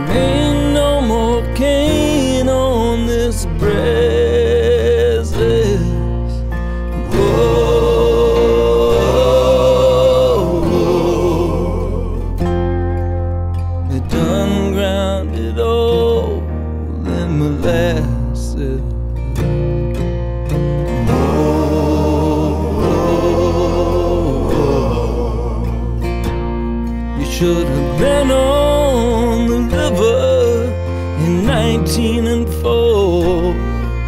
Ain't no more cane on this breast. Whoa, they done ground it all in molasses. You should have been on the river in 1904.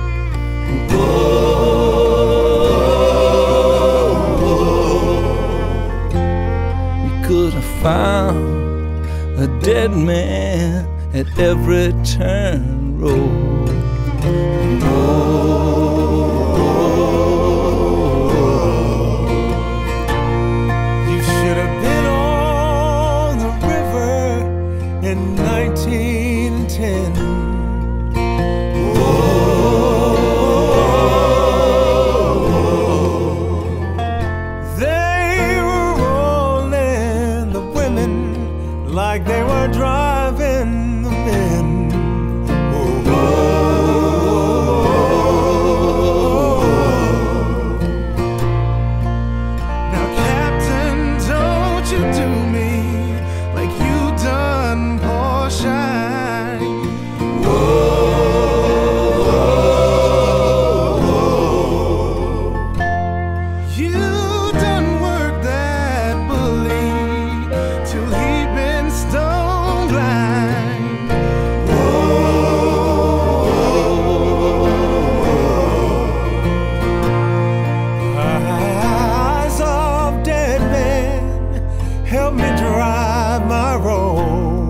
You could have found a dead man at every turn road. You should have been on the river in 1910. They were rolling the women like they were driving the men. Now, Captain, don't you do me like you done poor Shine. You done worked that bully till he been stone blind. Eyes of dead men, help me drive my road.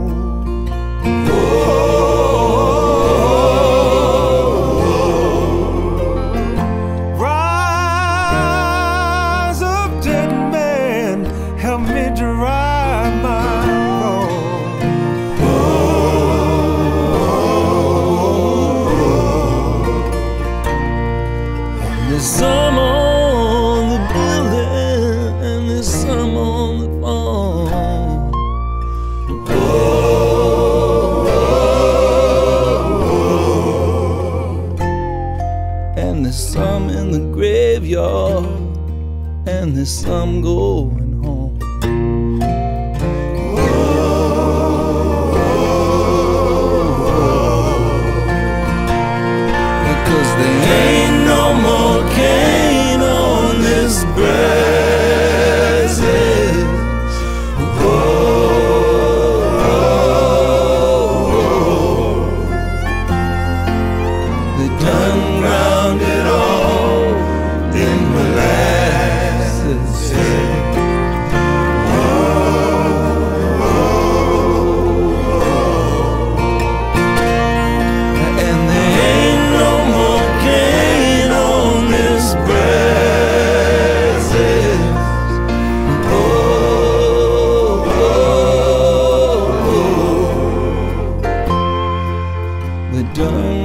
Rise of dead men, help me drive my road. And there's some on the building, and there's some on the farm. And there's some in the graveyard, and there's some going home. Because there ain't no more cane on this breast. They done ground it all in molasses. And there ain't no more cane on this breast. They done